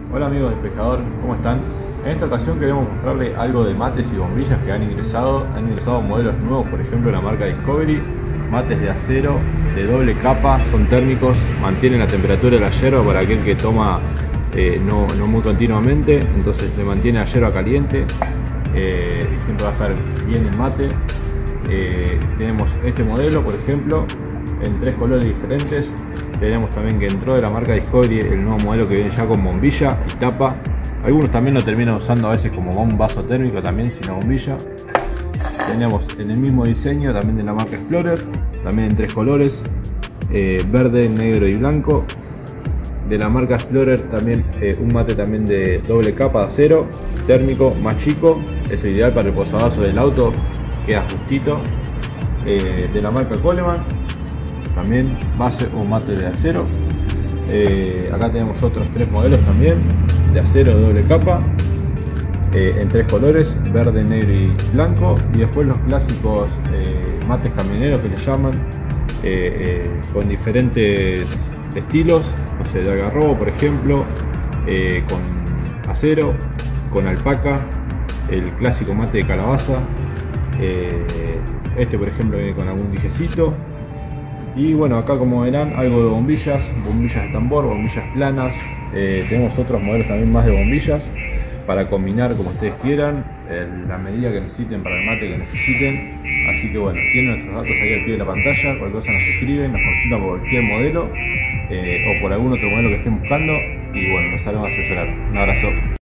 Hola amigos del pescador, ¿cómo están? En esta ocasión queremos mostrarles algo de mates y bombillas que han ingresado modelos nuevos, por ejemplo la marca Discovery, mates de acero, de doble capa, son térmicos, mantienen la temperatura de la yerba para aquel que toma no muy continuamente, entonces le mantiene la yerba caliente y siempre va a estar bien el mate. Tenemos este modelo, por ejemplo, en 3 colores diferentes. Tenemos también que entró de la marca Discovery el nuevo modelo que viene ya con bombilla y tapa. Algunos también lo terminan usando a veces como un vaso térmico también, sin la bombilla. Tenemos en el mismo diseño también de la marca Explorer, también en 3 colores, verde, negro y blanco. De la marca Explorer también un mate también de doble capa de acero, térmico, más chico. Esto es ideal para el posavasos del auto, queda justito. De la marca Coleman, también base o mate de acero. Acá tenemos otros 3 modelos también de acero de doble capa, en 3 colores, verde, negro y blanco. Y después los clásicos mates camioneros que le llaman, con diferentes estilos, no sé, de algarrobo por ejemplo, con acero, con alpaca, el clásico mate de calabaza. Este por ejemplo viene con algún dijecito. Y bueno, acá como verán algo de bombillas de tambor, bombillas planas. Tenemos otros modelos también más de bombillas para combinar como ustedes quieran, la medida que necesiten para el mate que necesiten. Así que bueno, tienen nuestros datos ahí al pie de la pantalla, cualquier cosa nos escriben, nos consultan por cualquier modelo o por algún otro modelo que estén buscando y bueno, nos estaremos asesorando. Un abrazo.